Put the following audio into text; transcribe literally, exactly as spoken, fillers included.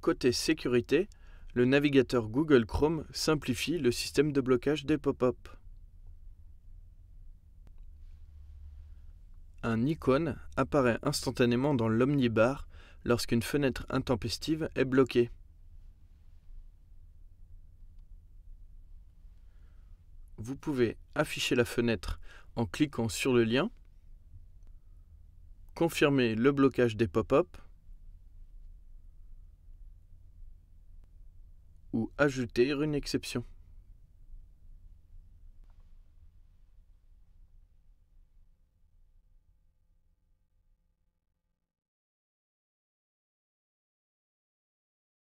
Côté sécurité, le navigateur Google Chrome simplifie le système de blocage des pop-up. Un icône apparaît instantanément dans l'omnibar lorsqu'une fenêtre intempestive est bloquée. Vous pouvez afficher la fenêtre en cliquant sur le lien, confirmer le blocage des pop-up ou ajouter une exception.